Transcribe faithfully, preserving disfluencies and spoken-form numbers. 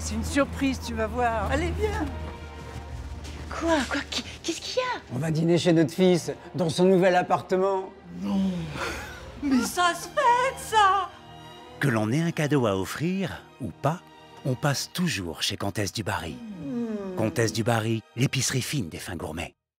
C'est une surprise, tu vas voir. Allez, viens. Quoi? Quoi? Qu'est-ce qu'il y a? On va dîner chez notre fils, dans son nouvel appartement. Non. Mais ça se fait, ça. Que l'on ait un cadeau à offrir ou pas, on passe toujours chez Comtesse du Barry. Mmh. Comtesse du Barry, l'épicerie fine des fins gourmets.